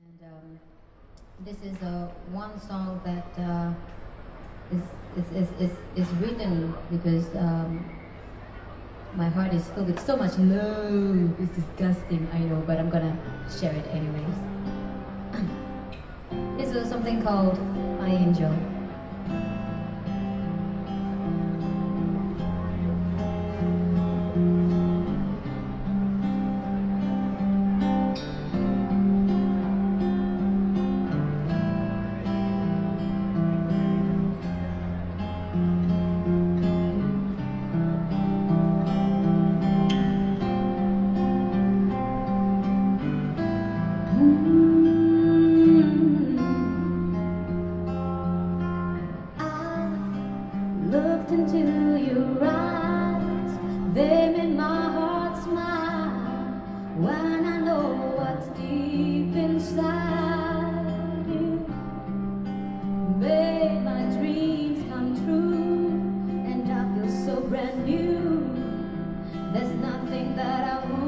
And this is one song that is written because my heart is filled with so much love. It's disgusting, I know, but I'm gonna share it anyways. This is something called My Angel. Looked into your eyes, they made my heart smile. When I know what's deep inside you, made my dreams come true, and I feel so brand new. There's nothing that I want